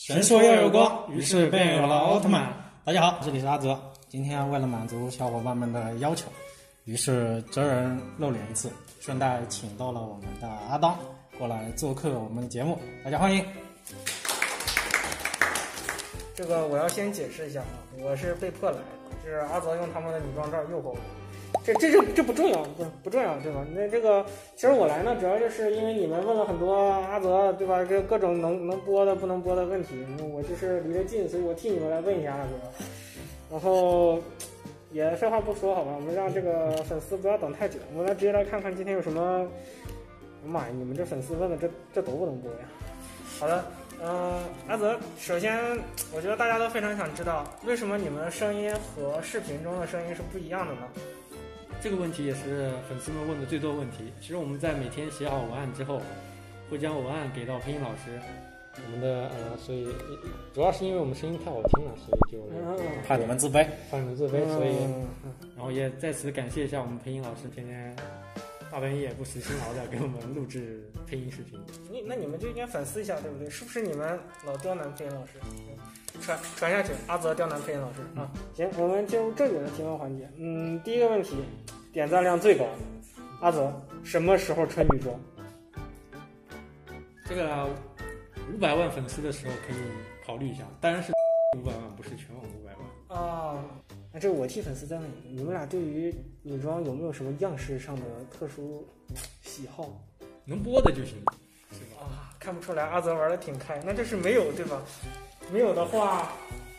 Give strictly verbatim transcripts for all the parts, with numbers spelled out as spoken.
神说要有光，于是便有了奥特曼。大家好，这里是阿泽。今天为了满足小伙伴们的要求，于是真人露脸一次，顺带请到了我们的阿当过来做客我们的节目，大家欢迎。 这个我要先解释一下啊，我是被迫来的，是阿泽用他们的女装照诱惑我。这这这这不重要，不不重要，对吧？那这个其实我来呢，主要就是因为你们问了很多阿泽，对吧？这各种能能播的不能播的问题，我就是离得近，所以我替你们来问一下阿泽。然后也废话不说，好吧，我们让这个粉丝不要等太久，我们来直接来看看今天有什么。妈呀，你们这粉丝问的这这都不能播呀！好的。嗯、呃，阿泽，首先我觉得大家都非常想知道，为什么你们的声音和视频中的声音是不一样的呢？ 这个问题也是粉丝们问的最多问题。其实我们在每天写好文案之后，会将文案给到配音老师。我们的呃，所以主要是因为我们声音太好听了，所以就怕你们自卑， 怕你们自卑，所以、嗯、然后也在此感谢一下我们配音老师，天天大半夜不辞辛劳的给我们录制配音视频。 你那你们就应该反思一下，对不对？是不是你们老刁难配音老师？传传下去，阿泽刁难配音老师啊！行，我们进入正经的提问环节。嗯，第一个问题，点赞量最高，阿泽什么时候穿女装？ 这个五百万粉丝的时候可以考虑一下，当然是五百万，不是全网五百万啊。那这个我替粉丝再问你，你们俩对于女装有没有什么样式上的特殊喜好？ 能播的就行，是吧？ 啊，看不出来，阿泽玩的挺开，那这是没有对吧？没有的话，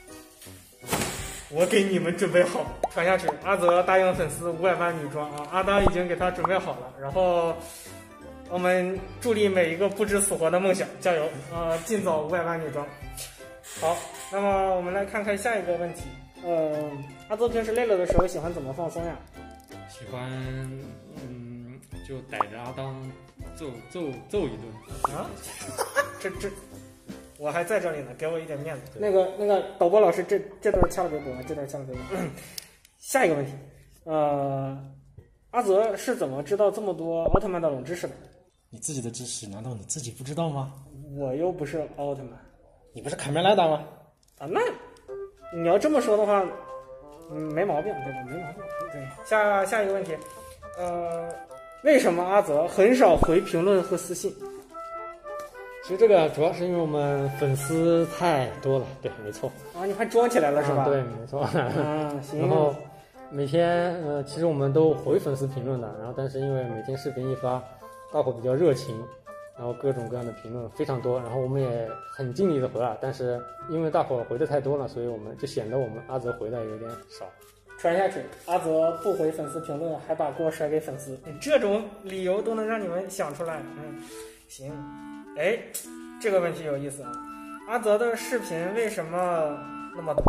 我给你们准备好，传下去。阿泽答应粉丝五百万女装啊，阿当已经给他准备好了，然后我们助力每一个不知死活的梦想，加油啊！尽早五百万女装。好，那么我们来看看下一个问题。呃，阿泽平时累了的时候喜欢怎么放松呀？ 喜欢，嗯，就逮着阿当揍揍揍一顿啊！这这，我还在这里呢，给我一点面子。那个那个导播老师，这这段掐了别播，这段掐了别播。下一个问题，呃，阿泽是怎么知道这么多奥特曼的冷知识的？ 你自己的知识难道你自己不知道吗？ 我又不是奥特曼， 你不是凯梅莱达吗？ 啊，那。你要这么说的话，嗯，没毛病，对吧？没毛病。对，下下一个问题，呃，为什么阿泽很少回评论和私信？ 其实这个主要是因为我们粉丝太多了，对，没错。 啊，你还装起来了是吧？ 啊、对，没错。 啊，行。 然后每天呃，其实我们都回粉丝评论的，然后但是因为每天视频一发，大伙比较热情。然后各种各样的评论非常多，然后我们也很尽力的回了，但是因为大伙回的太多了，所以我们就显得我们阿泽回的有点少。 传下去，阿泽不回粉丝评论，还把锅甩给粉丝，这种理由都能让你们想出来。嗯，行。哎，这个问题有意思啊，阿泽的视频为什么那么短？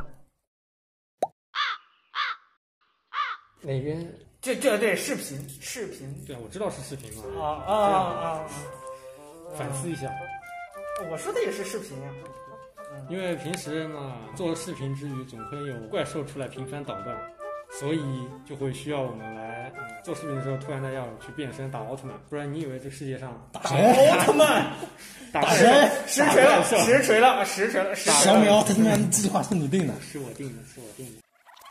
哪边？ 这这对视频视频。 对啊，我知道是视频嘛。 啊啊啊啊！ 反思一下， 我说的也是视频呀、 嗯。因为平时呢，做视频之余，总会有怪兽出来频繁捣乱，所以就会需要我们来、嗯、做视频的时候，突然的要去变身打奥特曼，不然你以为这世界上打奥特曼， 打谁？ 实锤了，实锤了，实锤了！ 小米奥特曼计划是你定的， 是我定的，是我定的。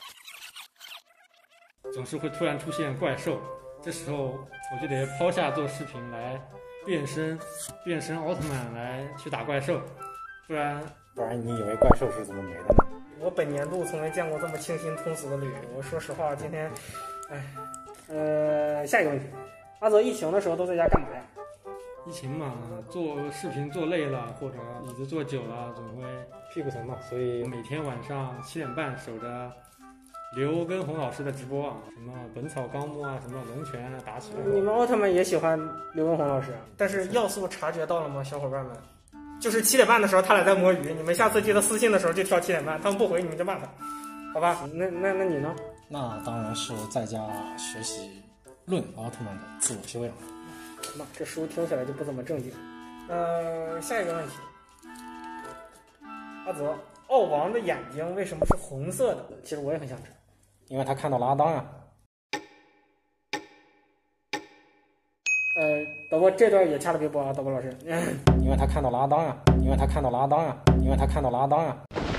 总是会突然出现怪兽，这时候我就得抛下做视频来。变身，变身奥特曼来去打怪兽，不然不然你以为怪兽是怎么没的呢？ 我本年度从没见过这么清新通俗的旅游。我说实话，今天，哎，呃，下一个问题，阿泽疫情的时候都在家干嘛呀？ 疫情嘛，做视频做累了，或者椅子坐久了，总会屁股疼嘛，所以每天晚上七点半守着。刘畊宏老师的直播啊，什么《本草纲目》啊，什么龙拳啊，打起来。 你们奥特曼也喜欢刘畊宏老师，但是要素察觉到了吗，小伙伴们？就是七点半的时候，他俩在摸鱼。你们下次记得私信的时候就挑七点半，他们不回你们就骂他，好吧？那那那你呢？ 那当然是在家学习论奥特曼的自我修养。 妈，这书听起来就不怎么正经。呃，下一个问题，阿泽，奥王的眼睛为什么是红色的？其实我也很想知道。 因为他看到了阿当啊。 呃， 导播这段也掐了别播啊，导播老师。 因为他看到了阿当呀，因为他看到了阿当呀，因为他看到了阿当呀。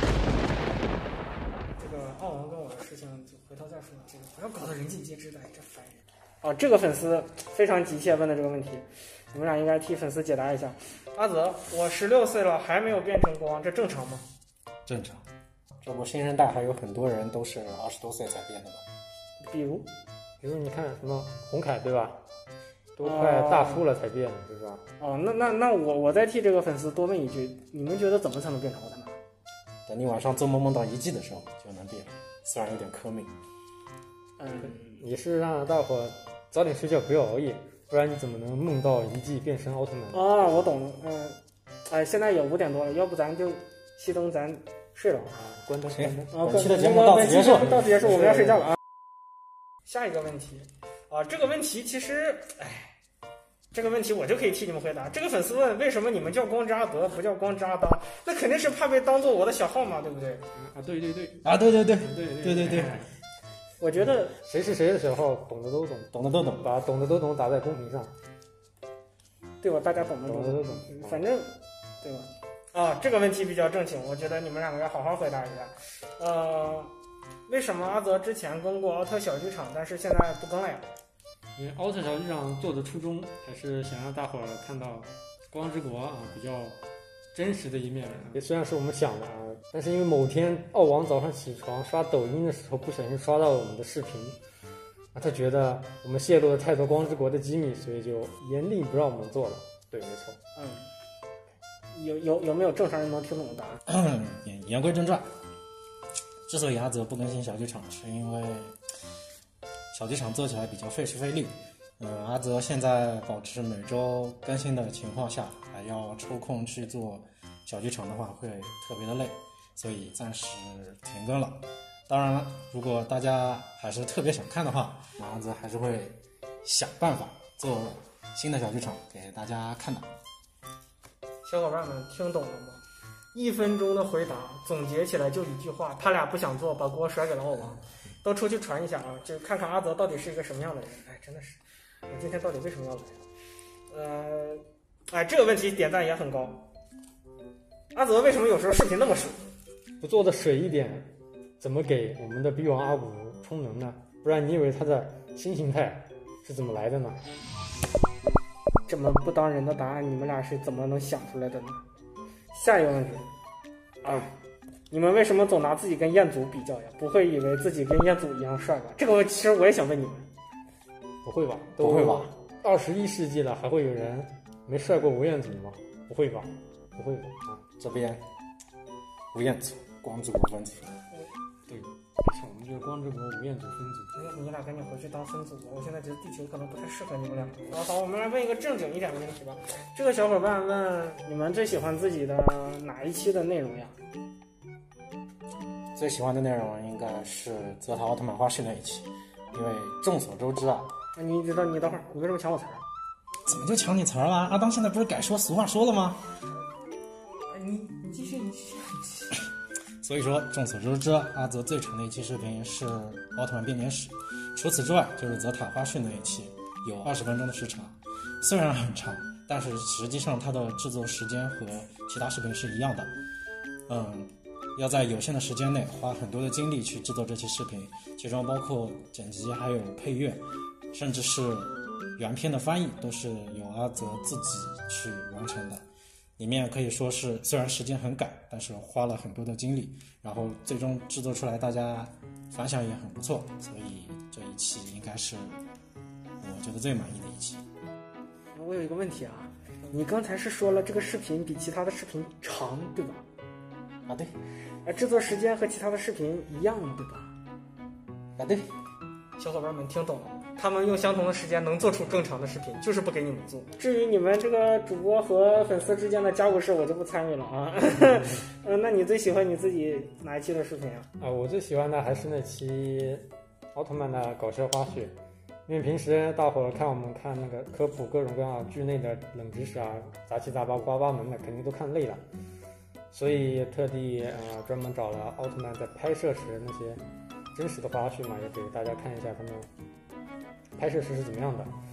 这个澳王跟我的事情就回头再说，这个不要搞得人尽皆知的，这烦人。哦，这个粉丝非常急切问的这个问题，你们俩应该替粉丝解答一下。阿泽，我十六岁了还没有变成光，这正常吗？ 正常。这不新生代还有很多人都是二十多岁才变的吗？ 比如， 比如你看什么洪凯对吧？都快大叔了才变的，是吧？ 哦，那那那我我再替这个粉丝多问一句，你们觉得怎么才能变成奥特曼？ 等你晚上做梦梦到遗迹的时候就能变，虽然有点苛命。 嗯， 也是让大伙早点睡觉，不要熬夜，不然你怎么能梦到遗迹变身奥特曼？ 啊，我懂了。嗯，哎，现在也五点多了，要不咱就熄灯，咱睡了啊，关灯，关灯。 啊， 本期的节目到此结束， 到此结束，我们要睡觉了啊。下一个问题啊，这个问题其实，哎，这个问题我就可以替你们回答。这个粉丝问，为什么你们叫光之阿德不叫光之阿当？那肯定是怕被当做我的小号嘛，对不对？ 啊，对对对， 啊，对对对对对对对， 我觉得谁是谁的时候，懂的都懂， 懂的都懂， 把懂的都懂打在公屏上， 对吧？大家懂的懂的都懂， 反正对吧？啊，这个问题比较正经，我觉得你们两个要好好回答一下。呃，为什么阿泽之前更过奥特小剧场，但是现在不更了呀？ 因为奥特小剧场做的初衷还是想让大伙儿看到光之国啊比较真实的一面。也虽然是我们想的啊，但是因为某天奥王早上起床刷抖音的时候不小心刷到了我们的视频，啊，他觉得我们泄露了太多光之国的机密，所以就严令不让我们做了。对，没错。 嗯。有有有没有正常人能听懂的答案？ 言言归正传，之所以阿泽不更新小剧场，是因为小剧场做起来比较费时费力。嗯，阿泽现在保持每周更新的情况下，还要抽空去做小剧场的话，会特别的累，所以暂时停更了。当然了，如果大家还是特别想看的话，那阿泽还是会想办法做新的小剧场给大家看的。 小伙伴们听懂了吗？一分钟的回答总结起来就一句话，他俩不想做，把锅甩给了奥王。都出去传一下啊，就看看阿泽到底是一个什么样的人。哎，真的是，我今天到底为什么要来？呃，哎，这个问题点赞也很高。阿泽为什么有时候视频那么水？ 不做的水一点，怎么给我们的逼王阿古充能呢？不然你以为他的新形态是怎么来的呢？ 这么不当人的答案，你们俩是怎么能想出来的呢？下一个问题啊，你们为什么总拿自己跟彦祖比较呀？不会以为自己跟彦祖一样帅吧？这个其实我也想问你们。 不会吧？ 不会吧？ 二十一世纪了，还会有人没帅过吴彦祖吗？不会吧？不会吧？啊， 这边吴彦祖光之国分组。 对，没错，我们就是光之国吴彦祖分组。 你你俩赶紧回去当分组吧，我现在觉得地球可能不太适合你们俩。好好，我们来问一个正经一点的问题吧。这个小伙伴问你们最喜欢自己的哪一期的内容呀？ 最喜欢的内容应该是泽塔奥特曼花絮那一期，因为众所周知啊。 你知道你等会儿，你为什么抢我词儿？ 怎么就抢你词儿了？阿当现在不是改说俗话说了吗？ 你你继续，你继续，你继续。 所以说，众所周知，阿泽最长的一期视频是奥特曼编年史，除此之外就是泽塔花絮那一期，有二十分钟的时长，虽然很长，但是实际上它的制作时间和其他视频是一样的。嗯，要在有限的时间内花很多的精力去制作这期视频，其中包括剪辑，还有配乐，甚至是原片的翻译，都是由阿泽自己去完成的。里面可以说是虽然时间很赶，但是花了很多的精力，然后最终制作出来大家反响也很不错，所以这一期应该是我觉得最满意的一期。 我有一个问题啊，你刚才是说了这个视频比其他的视频长，对吧？ 啊对。 啊，制作时间和其他的视频一样，对吧？ 啊对。 小伙伴们听懂了吗？他们用相同的时间能做出更长的视频，就是不给你们做。至于你们这个主播和粉丝之间的家务事，我就不参与了啊。嗯，那你最喜欢你自己哪一期的视频啊？ 啊，我最喜欢的还是那期奥特曼的搞笑花絮，因为平时大伙儿看我们看那个科普各种各样剧内的冷知识啊，杂七杂八五花八门的，肯定都看累了，所以特地呃专门找了奥特曼在拍摄时那些真实的花絮嘛，也给大家看一下他们拍摄时是怎么样的。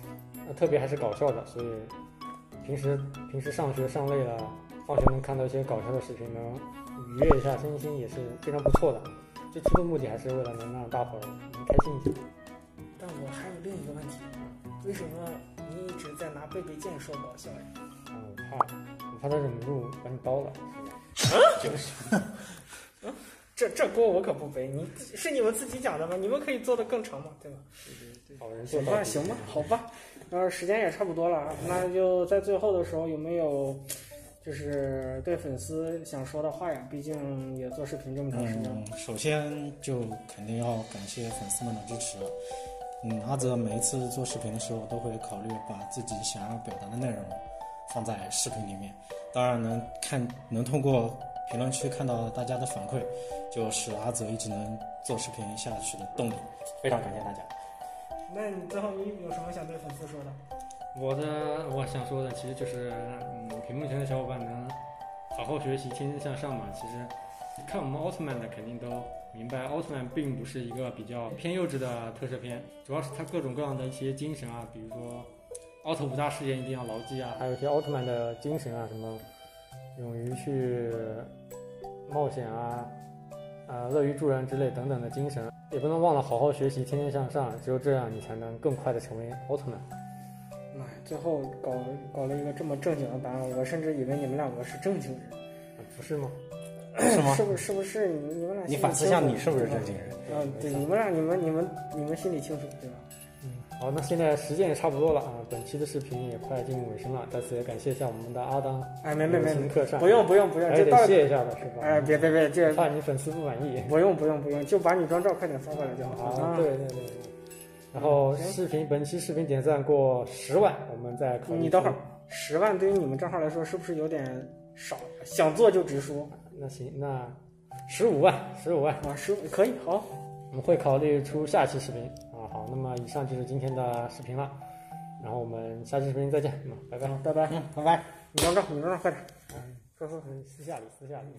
呃特别还是搞笑的，所以平时平时上学上累了，放学能看到一些搞笑的视频，能愉悦一下身心，也是非常不错的。最初的目的还是为了能让大伙儿能开心一些。 但我还有另一个问题，为什么你一直在拿贝贝剑说搞笑呀？ 啊，我怕我怕他忍不住把你刀了，是吧？就是。 嗯，这这锅我可不背，你是你们自己讲的吗？你们可以做得更长嘛，对吧？ 对对对，好人行吧，行吧，好吧，呃，时间也差不多了，那就在最后的时候有没有就是对粉丝想说的话呀？毕竟也做视频这么长时间。 嗯，首先就肯定要感谢粉丝们的支持。嗯，阿泽每一次做视频的时候都会考虑把自己想要表达的内容放在视频里面，当然能看能通过评论区看到大家的反馈，就是阿泽一直能做视频下去的动力。非常感谢大家。 那你最后你有什么想对粉丝说的？ 我的我想说的其实就是，嗯，屏幕前的小伙伴能好好学习，天天向上嘛。其实看我们奥特曼的肯定都明白，奥特曼并不是一个比较偏幼稚的特摄片，主要是它各种各样的一些精神啊，比如说奥特五大誓言一定要牢记啊，还有一些奥特曼的精神啊，什么勇于去冒险啊，呃，乐于助人之类等等的精神，也不能忘了好好学习，天天向上，只有这样你才能更快的成为奥特曼。 哎，最后搞搞了一个这么正经的答案，我甚至以为你们两个是正经人， 啊、不是吗？ 是吗？ 是不是？是不是你你们俩？ 你反思一下，你是不是正经人？ 嗯，对，你们俩，你们你们你们心里清楚，对吧？ 嗯，好，那现在时间也差不多了啊，本期的视频也快进入尾声了，在此也感谢一下我们的阿当， 哎，没没没没， 客串， 不用不用不用， 还得谢一下的是吧？ 哎，别别别，这怕你粉丝不满意， 不用不用不用，就把女装照快点发过来就好。 啊，对对对对。然后视频本期视频点赞过十万，我们再考虑。 你等会儿，十万对于你们账号来说是不是有点少？想做就直说。 那行，那十五万，十五万啊，十五可以，好， 我们会考虑出下期视频啊。好，那么以上就是今天的视频了，然后我们下期视频再见，嗯，拜拜， 拜拜， 嗯，拜拜。 女装照，女装照，快点， 嗯，说说私下里，私下里。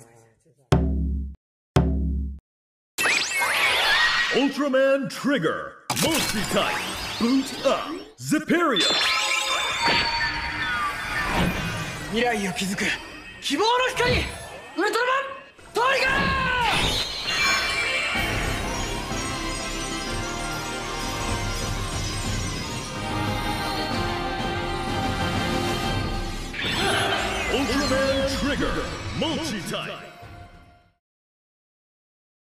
Ultraman Trigger Multi-Type Boot Up Zipperia 未来を築く希望の光ウルトラマントリガー Ultraman Trigger Multi-Type